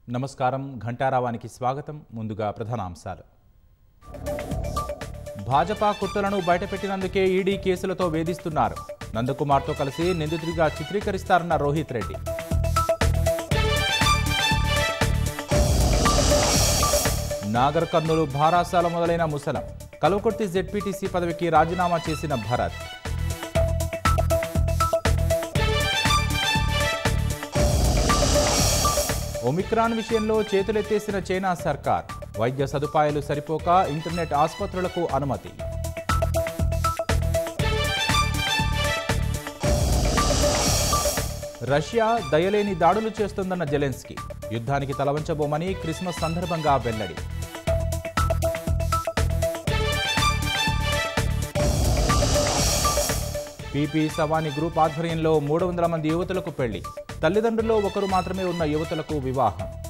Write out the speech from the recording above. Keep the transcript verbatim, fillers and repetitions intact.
నమస్కారం ఘంటారావానికి స్వాగతం. ముందుగా ప్రధానాంశాలు. భాజపా కుట్రలను బయటపెట్టినందుకే ఈడీ కేసులతో వేధిస్తున్నారు. నందకుమార్తో కలిసి నిందితుడిగా చిత్రీకరిస్తారన్న రోహిత్ రెడ్డి. నాగర్ కర్నూలు భారాసాల మొదలైన ముసలం. కల్వకుర్తి జెడ్పీటీసీ పదవికి రాజీనామా చేసిన భరత్. ఒమిక్రాన్ విషయంలో చేతులెత్తేసిన చైనా సర్కార్. వైద్య సదుపాయాలు సరిపోక ఇంటర్నెట్ ఆసుపత్రులకు అనుమతి. రష్యా దయలేని దాడులు చేస్తోందన్న జెలెన్స్కీ. యుద్ధానికి తలవంచబోమని క్రిస్మస్ సందర్భంగా వెల్లడి. పీపీ సవాని గ్రూప్ ఆధ్వర్యంలో మూడు వందల మంది యువతులకు పెళ్లి. తల్లిదండ్రుల్లో ఒకరు మాత్రమే ఉన్న యువతులకు వివాహం.